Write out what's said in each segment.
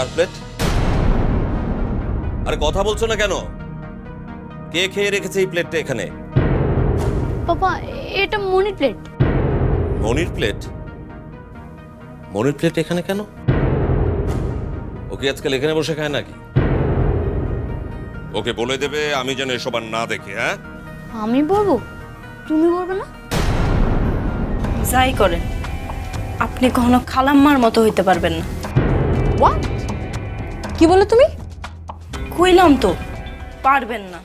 কার plate? আরে কথা বলছো না কেন? কে খেয়ে রেখেছে এই প্লেটটা এখানে? পাপা, এটা মনির প্লেট। মনির প্লেট? মনির প্লেট এখানে কেন? ওকে আজকাল এখানে বসে খায় নাকি? ওকে বলে দেবে আমি যেন এসব আর না দেখি। হ্যাঁ, আমি বলবো, তুমি বলবে না? যাই করেন, আপনি কখনো খালাম্মার মতো হইতে পারবেন না। হোয়াট? কি বলে তুমি? কইলাম তো পারবেন না।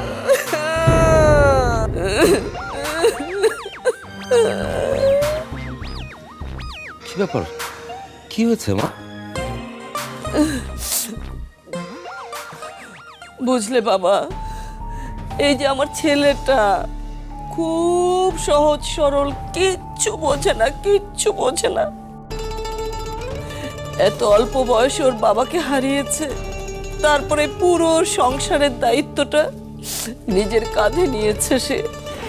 কি ব্যাপার? কি হয়েছে মা? বুঝলে বাবা, এই যে আমার ছেলেটা খুব সহজ সরল, কিচ্ছু বোঝে না, কিচ্ছু বোঝে না। এত অল্প বয়সে ওর বাবাকে হারিয়েছে, তারপরে পুরো সংসারের দায়িত্বটা নিজের কাঁধে নিয়েছে সে।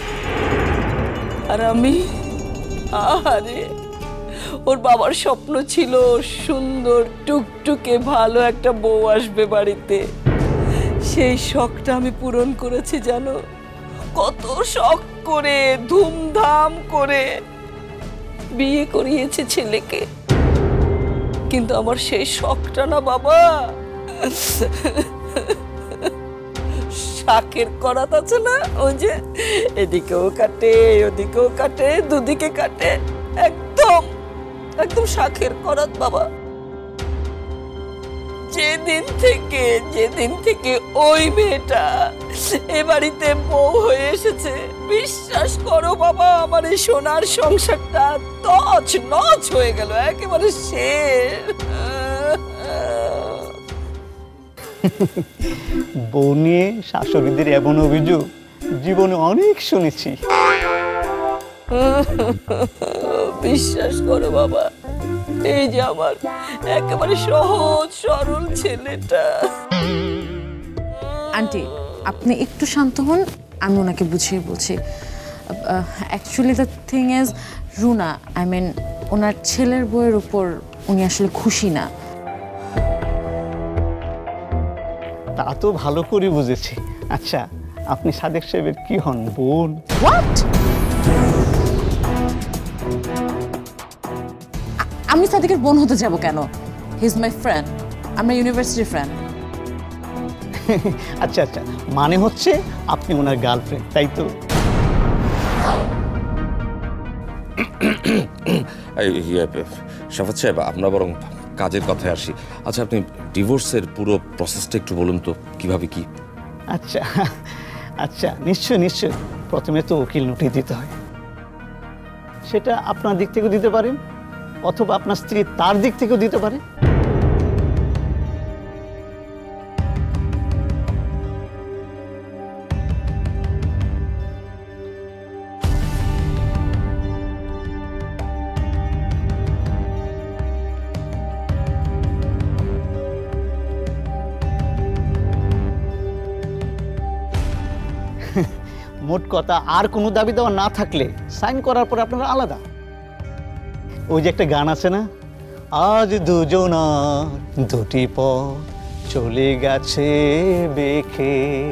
আর আমি, আরে ওর বাবার স্বপ্ন ছিল সুন্দর টুকটুকে ভালো একটা বউ আসবে বাড়িতে। সেই শখটা আমি পূরণ করেছি জানো, কত শখ করে ধুমধাম করে বিয়ে করিয়েছে ছেলেকে। কিন্তু আমার সেই শখটা না বাবা, শাকের করাত আছে না, ওই যে এদিকেও কাটে ওদিকেও কাটে, দুদিকে কাটে, একদম একদম শাকের করাত বাবা। যেদিন থেকে ওই মেয়েটা এ বাড়িতে বউ হয়ে এসেছে, বিশ্বাস করো বাবা, আমার এই সোনার সংসারটা তছ নছ হয়ে গেল, একেবারে শেষ। বউ নিয়ে শাশুড়িদের এমন অভিযোগ জীবনে অনেক শুনেছি। বিশ্বাস করো বাবা, এই যে আমার একেবারে সহজ সরল ছেলেটা। আন্টি, আপনি একটু শান্ত হন, আমি ওনাকে বুঝিয়ে বলছি। Actually the thing is, Runa, I mean ওনার ছেলের বউয়ের উপর উনি আসলে খুশি না। তা তো ভালো করে বুঝেছি। আচ্ছা, আপনি সাদেক সাহেবের কি হন, বোন? হোয়াট? আমি সাদেকের বোন হতে যাব কেন? হি ইজ মাই ফ্রেন্ড, আমরা ইউনিভার্সিটির ফ্রেন্ড। আচ্ছা আচ্ছা, মানে হচ্ছে আপনি ওনার গার্লফ্রেন্ড, তাই তো? শাফাত সাহেব, আমরা বরং কাজের কথায় আসি। আচ্ছা, আপনি ডিভোর্সের পুরো প্রসেসটা একটু বলুন তো, কিভাবে কি? আচ্ছা আচ্ছা, নিশ্চয় নিশ্চয়। প্রথমে তো উকিল নোটিশ দিতে হয়, সেটা আপনার দিক থেকেও দিতে পারেন, অথবা আপনার স্ত্রী তার দিক থেকেও দিতে পারে। মোট কথা, আর কোনো দাবি দেওয়া না থাকলে সাইন করার পর আপনারা আলাদা। ওই যে একটা গান আছে না, আজ দুজনা দুটি পথ চলে গেছে বেঁকে।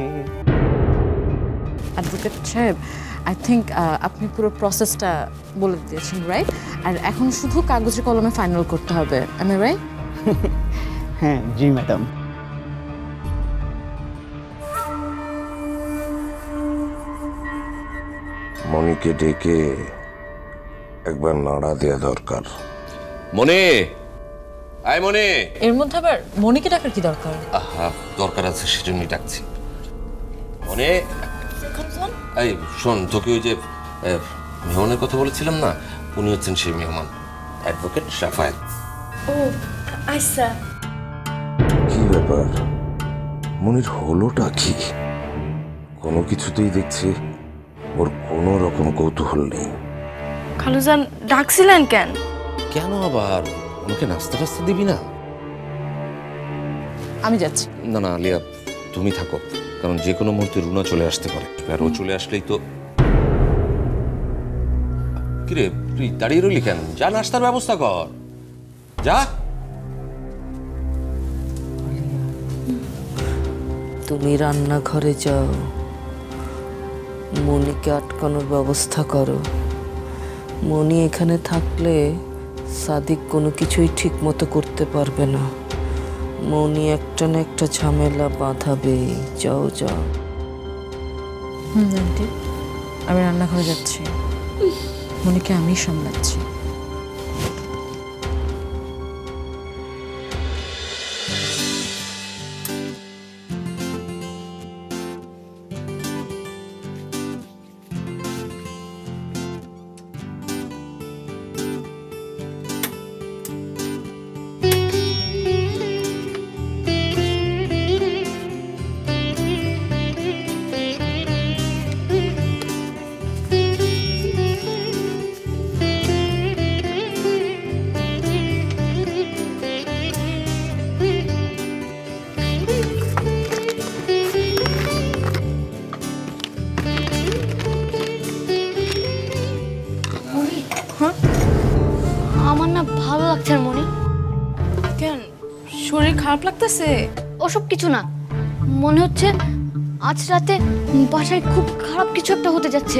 অ্যাডভোকেট সাহেব, আই থিঙ্ক আপনি পুরো প্রসেসটা বলে দিয়েছেন, রাইট? আর এখন শুধু কাগজে কলমে ফাইনাল করতে হবে, এম আই রাইট? হ্যাঁ জি ম্যাডাম। মনিকে ডেকে একবার নাড়া দেওয়া দরকার। মনে আয়, মনে। এর মধ্যে আবার মনিকে ডাকার কি দরকার? আহা, দরকার আছে, সেজন্যই ডাকছি। মনে, এই শোন, তোকে ওই যে মেহমানের কথা বলেছিলাম না, উনি হচ্ছেন সেই মেহমান, অ্যাডভোকেট শাফায়েত। ও আচ্ছা, কি ব্যাপার, মনির হলোটা কি? কোনো কিছুতেই দেখছি ওর কোনো রকম কৌতূহল নেই। খালুজান ডাকছিলেন কেন? কেন আবার? আমাকে নাস্তা টাস্তা দিবি না? আমি যাচ্ছি। না না আলিয়া, তুমি থাকো, কারণ যে কোনো মুহূর্তে রুনা চলে আসতে পারে, আর ও চলে আসলেই তো। কিরে, তুই দাঁড়িয়ে রইলি কেন? যা নাস্তার ব্যবস্থা কর, যা। তুমি রান্নাঘরে যাও, মনিকে আটকানোর ব্যবস্থা করো। মনি এখানে থাকলে সাদিক কোনো কিছুই ঠিক মতো করতে পারবে না। মনি একটা না একটা ঝামেলা বাঁধাবে। যাও যাও। আন্টি, আমি রান্নাঘরে যাচ্ছি, মনিকে আমি সামলাচ্ছি। আমার না ভালো লাগছে না মনি। কেন, শরীর খারাপ লাগতেছে? ওসব কিছু না, মনে হচ্ছে আজ রাতে বাসায় খুব খারাপ কিছু একটা হতে যাচ্ছে।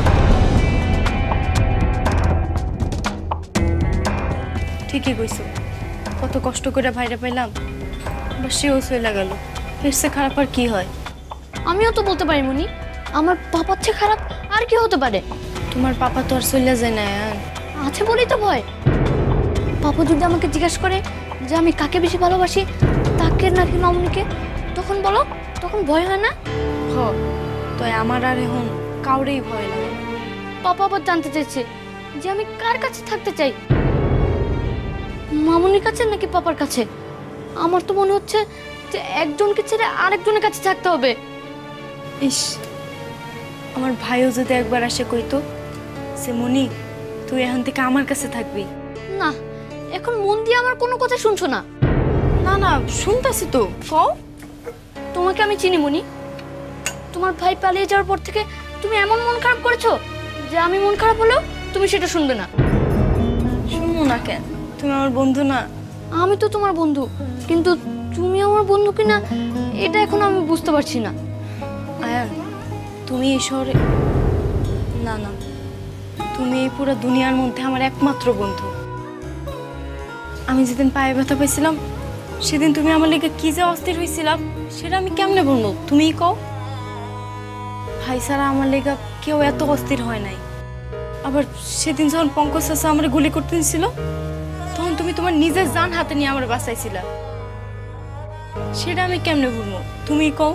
ঠিকই কইছো, কত কষ্ট করে ভাইরা পাইলাম, আবার সেও চলে গেল। এর চেয়ে খারাপ আর কি হয়? আমিও তো বলতে পারি মনি, আমার পাপার চেয়ে খারাপ আর কি হতে পারে? তোমার পাপা তো আর চলে যায় না। আছে বলেই তো ভয়। পাপা যদি আমাকে জিজ্ঞাসা করে যে আমি কাকে বেশি ভালোবাসি, তাকে নাকি মামুনিকে, তখন বলো, তখন ভয় হয় না? হ, তো আমার আর এখন কাউরেই ভয় লাগে না। পাপা আবার জানতে চাইছে যে আমি কার কাছে থাকতে চাই, মামুনির কাছে নাকি পাপার কাছে। আমার তো মনে হচ্ছে যে একজনকে ছেড়ে আরেকজনের কাছে থাকতে হবে। ইস, আমার ভাইও যদি একবার আসে কইতো সে মনি তুই এখান থেকে আমার কাছে থাকবি। না, এখন মন দিয়ে আমার কোনো কথা শুনছো না। না না, শুনতাছি তো, কও। তোমাকে আমি চিনি মনি, তোমার ভাই পালিয়ে যাওয়ার পর থেকে তুমি এমন মন খারাপ করেছো যে আমি মন খারাপ হলেও তুমি সেটা শুনবে না। শুনবো না কেন? তুমি আমার বন্ধু না? আমি তো তোমার বন্ধু, কিন্তু তুমি আমার বন্ধু কিনা এটা এখন আমি বুঝতে পারছি না। আয়ান, তুমি এই শহরে না না, তুমি এই পুরো দুনিয়ার মধ্যে আমার একমাত্র বন্ধু। আমি যেদিন পায়ে ব্যথা পাইছিলাম সেদিন তুমি আমার লেগে কি যে অস্থির হয়েছিলাম সেটা আমি কেমনে বলবো, তুমিই কও। ভাই ছাড়া আমার লেগে কেউ এত অস্থির হয় নাই। আবার সেদিন যখন পঙ্কজ চাচা আমার গুলি করতে দিছিল তখন তুমি তোমার নিজের জান হাতে নিয়ে আমার বাঁচাইছিলা, সেটা আমি কেমনে বলবো, তুমিই কও।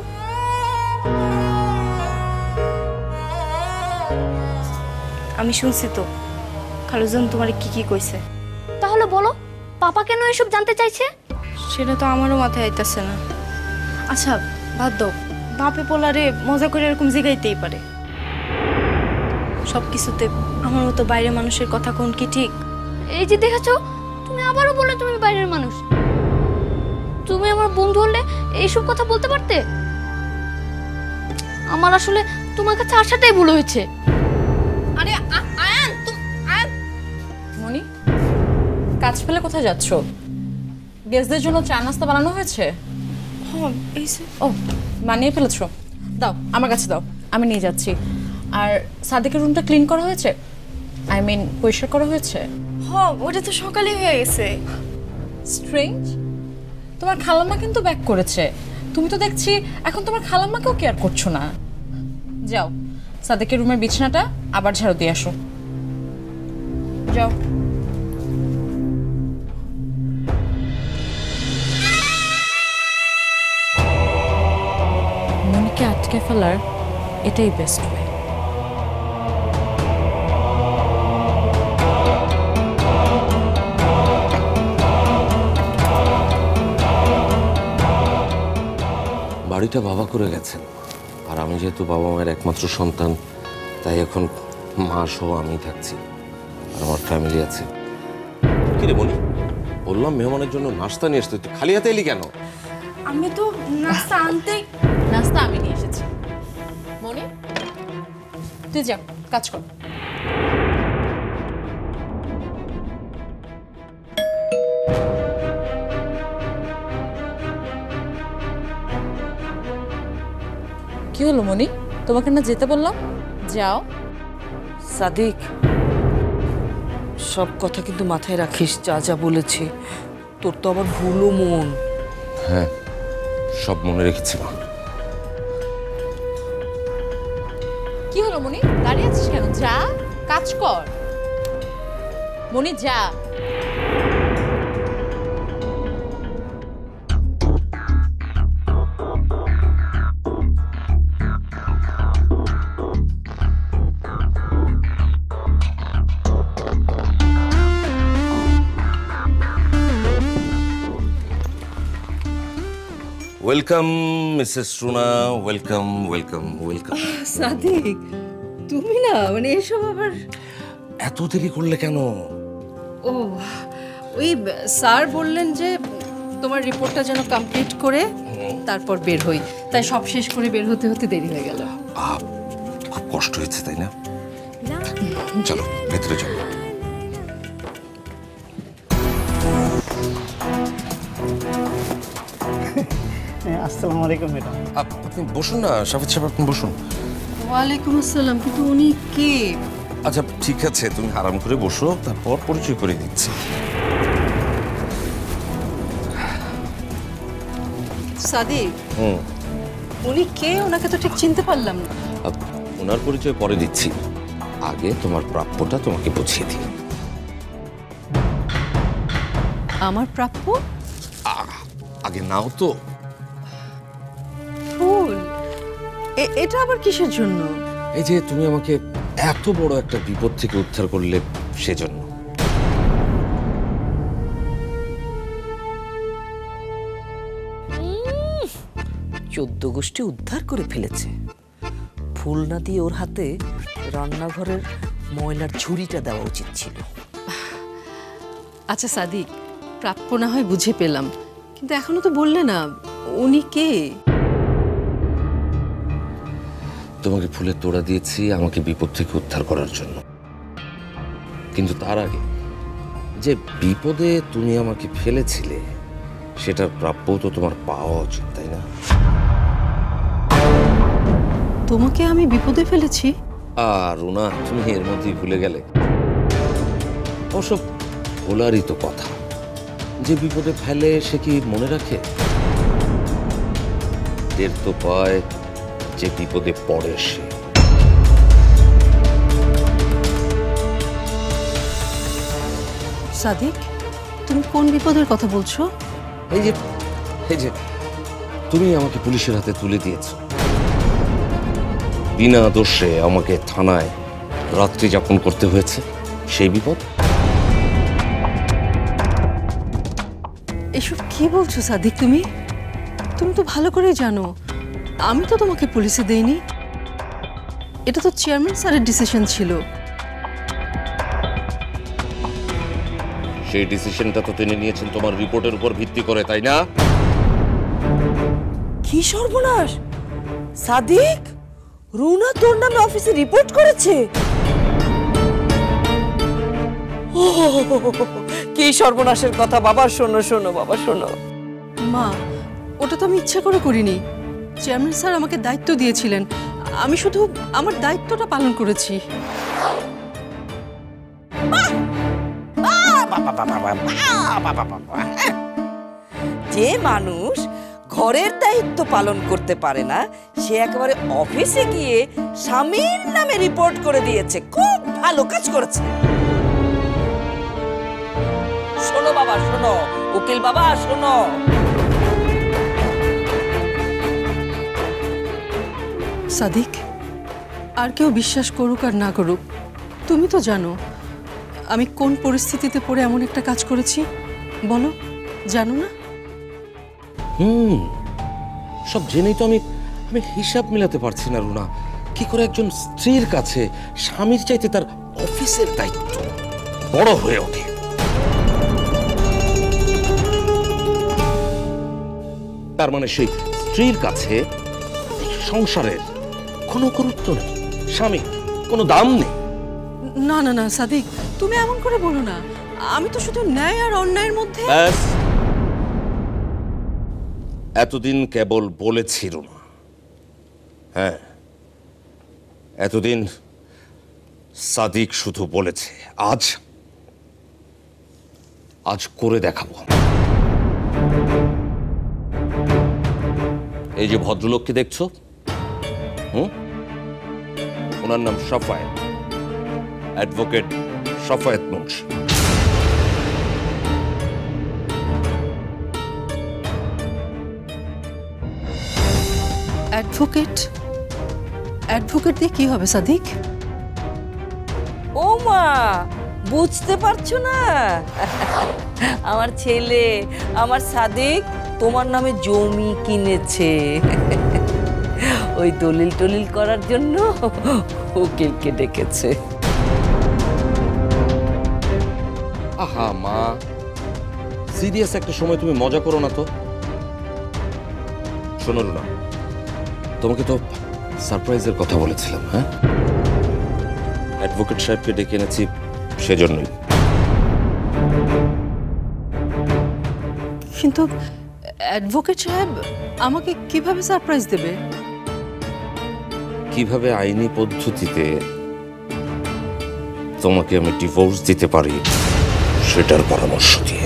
আমি শুনছি তো খালুজন তোমার কি কি কইছে। তাহলে বলো, পাপা কেন এসব জানতে চাইছে? সেটা তো আমারও মাথায় আইতাছে না। আচ্ছা বাদ দাও, বাপে পোলারে মজা করে এরকম জিগাইতেই পারে। সব কিছুতে আমার মতো বাইরের মানুষের কথা কোন কি ঠিক? এই যে দেখেছো, তুমি আবারও বলে তুমি বাইরের মানুষ। তুমি আমার বন্ধু হলে এইসব কথা বলতে পারতে। আমার আসলে তোমার কাছে আসাটাই ভুল হয়েছে। আরে আয়ান, আয়ান মনি, কাজ ফেলে কোথায় যাচ্ছ? গেস্টদের জন্য চা নাস্তা বানানো হয়েছে? হ্যাঁ, এই যে। ও, বানিয়ে ফেলেছো? দাও আমার কাছে দাও, আমি নিয়ে যাচ্ছি। আর সাদিকের রুমটা ক্লিন করা হয়েছে? আই মিন পরিষ্কার করা হয়েছে? হ্যাঁ, ওটা তো সকালেই হয়ে গেছে। স্ট্রেঞ্জ, তোমার খালাম্মা কিন্তু ব্যাক করেছে। তুমি তো দেখছি এখন তোমার খালাম্মাকেও কেয়ার করছো না। যাও, সাদিকের রুমের বিছানাটা আবার ঝাড়ু দিয়ে আসো। যাও। মনিকে আটকে ফেলার এটাই বেস্ট ওয়ে। বাড়িটা বাবা করে গেছেন, আর আমি যেহেতু বাবা মায়ের একমাত্র সন্তান, তাই এখন মা সহ আমি থাকছি, আর আমার ফ্যামিলি আছে। কিরে বলি, বললাম মেহমানের জন্য নাস্তা নিয়ে আসতে, তুই খালি হাতে এলি কেন? আমি তো নাস্তা আনতে। নাস্তা আমি নিয়ে এসেছি। মনি, তুই যা, কাজ কর। হলো মনি? তোমাকে না যেতে বললাম, যাও। সাদিক, সব কথা কিন্তু মাথায় রাখিস, যা যা বলেছি। তোর তো আবার ভুলো মন। হ্যাঁ, সব মনে রেখেছি মা। কি হলো মনি, দাঁড়িয়ে আছিস কেন? যা, কাজ কর মনি, যা। Welcome Mrs Runa, welcome welcome welcome. Sadiq, তুমি না মানে এসব আবার এত দেরি করলে কেন? ও ওই স্যার বললেন যে তোমার রিপোর্টটা যেন কমপ্লিট করে তারপর বের হই, তাই সব শেষ করে বের হতে হতে দেরি হয়ে গেল। খুব কষ্ট হয়েছে তাই না? চলো ভেতরে চলো। আসসালামু আলাইকুম ম্যাডাম। আপনি বসুন না শাফিদ সাহেব, আপনি বসুন। ওয়ালাইকুম আসসালাম, কিন্তু উনি কে? আচ্ছা ঠিক আছে, তুমি আরাম করে বসো, তারপর পরিচয় করে দিচ্ছি। সাদিক, উনি কে? ওনাকে তো ঠিক চিনতে পারলাম না। ওনার পরিচয় পরে দিচ্ছি, আগে তোমার প্রাপ্যটা তোমাকে বুঝিয়ে দিই। আমার প্রাপ্য? আগে নাও তো। ফুল? এটা আবার কিসের জন্য? এই যে তুমি আমাকে এত বড় একটা বিপদ থেকে উদ্ধার করলে, সেজন্য। চোদ্দ গোষ্ঠী উদ্ধার করে ফেলেছে। ফুল না দিয়ে ওর হাতে রান্নাঘরের ময়লার ঝুড়িটা দেওয়া উচিত ছিল। আচ্ছা সাদিক, প্রাপ্য না হয় বুঝে পেলাম, কিন্তু এখনো তো বললে না উনি কে। তোমাকে ফুলের তোড়া দিয়েছি আমাকে বিপদ থেকে উদ্ধার করার জন্য, কিন্তু তার আগে যে বিপদে তুমি আমাকে ফেলেছিলে সেটার প্রাপ্য তো তোমার পাওয়া উচিত, তাই না? তোমাকে আমি বিপদে ফেলেছি? আর রুনা, তুমি এর মধ্যেই ভুলে গেলে? ওসব ভোলারই তো কথা, যে বিপদে ফেলে সে কি মনে রাখে? টের তো পায় যে বিপদে পড়ে সে। সাদিক, তুমি কোন বিপদের কথা বলছো? এই যে তুমি আমাকে পুলিশের হাতে তুলে দিয়েছ, বিনা দোষে আমাকে থানায় রাত্রি যাপন করতে হয়েছে, সেই বিপদ। এসব কি বলছো সাদিক? তুমি তো ভালো করে জানো আমি তো তোমাকে পুলিশে দেইনি, এটা তো চেয়ারম্যান স্যারের ডিসিশন ছিল। সেই ডিসিশনটা তো তিনি নিয়েছেন তোমার রিপোর্টের উপর ভিত্তি করে, তাই না? কি সর্বনাশ সাদিক, রুনা তোর নামে অফিসে রিপোর্ট করেছে? কি সর্বনাশের কথা বাবা, শোনো শোনো বাবা শোনো। মা, ওটা তো আমি ইচ্ছা করে করিনি, চেয়ারম্যান স্যার আমাকে দায়িত্ব দিয়েছিলেন, আমি শুধু আমার দায়িত্বটা পালন করেছি। যে মানুষ ঘরের দায়িত্ব পালন করতে পারে না, সে একেবারে অফিসে গিয়ে স্বামীর নামে রিপোর্ট করে দিয়েছে। খুব ভালো কাজ করেছে। শোনো বাবা শোনো, উকিল বাবা শোনো, সাদিক, আর কেউ বিশ্বাস করুক আর না করুক, তুমি তো জানো আমি কোন পরিস্থিতিতে পড়ে এমন একটা কাজ করেছি। বলো, জানো না? সব জেনেই তো আমি হিসাব মিলাতে পারছি না রুনা, কি করে একজন স্ত্রীর কাছে স্বামীর চাইতে তার অফিসের দায়িত্ব বড় হয়ে ওঠে। তার মানে সেই স্ত্রীর কাছে সংসারের কোনো গুরুত্ব নেই, স্বামী কোনো দাম নেই। না না না সাদিক, তুমি এমন করে বলো না, আমি তো শুধু ন্যায় আর অন্যায়ের মধ্যে। ব্যাস, এতদিন কেবল বলেছি রুনা, হ্যাঁ, এতদিন সাদিক শুধু বলেছে, আজ আজ করে দেখাবো। এই যে ভদ্রলোককে দেখছো, ওনার নাম Safayet, advocate Safayet Munshi. Advocate advocate দিয়ে কি হবে সাদিক? ও মা, বুঝতে পারছো না? আমার ছেলে, আমার সাদিক তোমার নামে জমি কিনেছে। ওই দলিল টলিল করার জন্য উকিলকে ডেকেছে। আহা মা, সিরিয়াস একটা সময় তুমি মজা করো না তো। শোনো না, তোমাকে তো সারপ্রাইজের কথা বলেছিলাম। হ্যাঁ, অ্যাডভোকেট সাহেবকে ডেকে এনেছি সেজন্যই। কিন্তু অ্যাডভোকেট সাহেব আমাকে কিভাবে সারপ্রাইজ দেবে? কিভাবে আইনি পদ্ধতিতে তোমাকে আমি ডিভোর্স দিতে পারি সেটার পরামর্শ দিয়ে।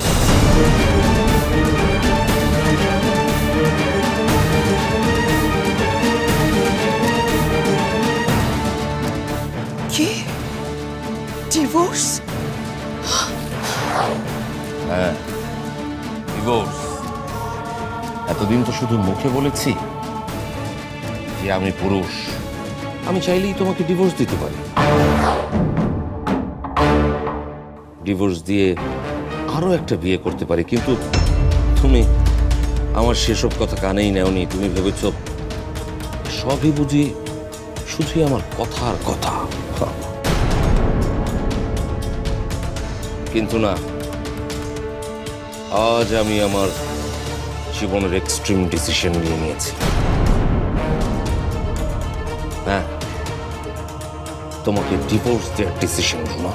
কি? ডিভোর্স? হ্যাঁ, ডিভোর্স। এতদিন তো শুধু মুখে বলেছি যে আমি পুরুষ, আমি চাইলেই তোমাকে ডিভোর্স দিতে পারি। ডিভোর্স দিয়ে আরো একটা বিয়ে করতে পারি, কিন্তু তুমি আমার সেসব কথা কানেই নেওনি। তুমি ভেবেছ সবই বুঝি শুধুই আমার কথার কথা। কিন্তু না, আজ আমি আমার জীবনের এক্সট্রিম ডিসিশন নিয়ে নিয়েছি। হ্যাঁ, তোমাকে ডিভোর্স দেওয়ার ডিসিশন না।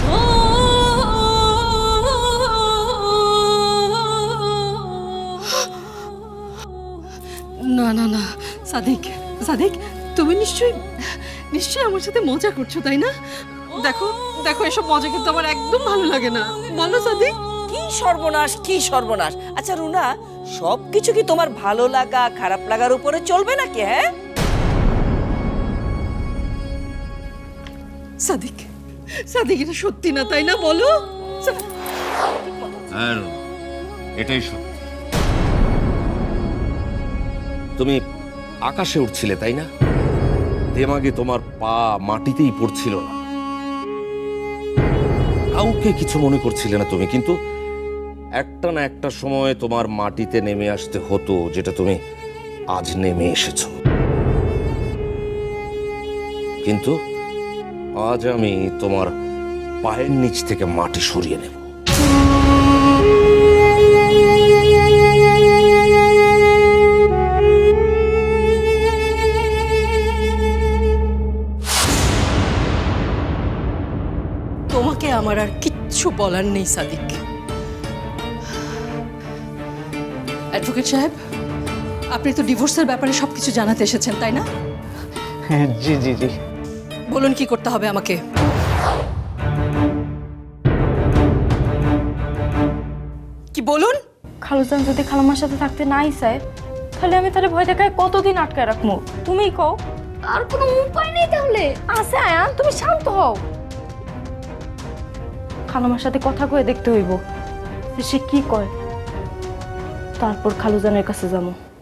না না না সাদিক, সাদিক তুমি নিশ্চয়ই আমার সাথে মজা করছো, তাই না? দেখো দেখো, এসব মজা কিন্তু আমার একদম ভালো লাগে না। বলো সাদিক। কি সর্বনাশ, কি সর্বনাশ! আচ্ছা রুনা, সবকিছু কি তোমার ভালো লাগা খারাপ লাগার উপরে চলবে নাকি? হ্যাঁ সাদিক, সাদিক এটা সত্যি না, তাই না? বলো। হ্যাঁ, এটাই সত্যি। তুমি আকাশে উঠছিলে, তাই না? দেমাগে তোমার পা মাটিতেই পড়ছিল না, কাউকে কিছু মনে করছিলে না তুমি, কিন্তু একটা না একটা সময় তোমার মাটিতে নেমে আসতে হতো, যেটা তুমি আজ নেমে এসেছো। কিন্তু আজ আমি তোমার পায়ের নিচ থেকে মাটি সরিয়ে নেব। তোমাকে আমার আর কিচ্ছু বলার নেই সাদিক। অ্যাডভোকেট সাহেব, আপনি তো ডিভোর্সের ব্যাপারে সবকিছু জানাতে এসেছেন, তাই না? হ্যাঁ, জি জি জি। বলুন কি করতে হবে আমাকে। কি বলুন? খালুজান যদি খালামার সাথে থাকতে নাই চায়, তাহলে আমি তাহলে ভয় দেখায় কতদিন আটকায় রাখবো? তুমিই কও। আর কোনো উপায় নেই তাহলে? আছে আয়ান, তুমি শান্ত হও। খালামার সাথে কথা কয়ে দেখতে হইব যে সে কি কয়, তারপর খালুজানের কাছে যাবো।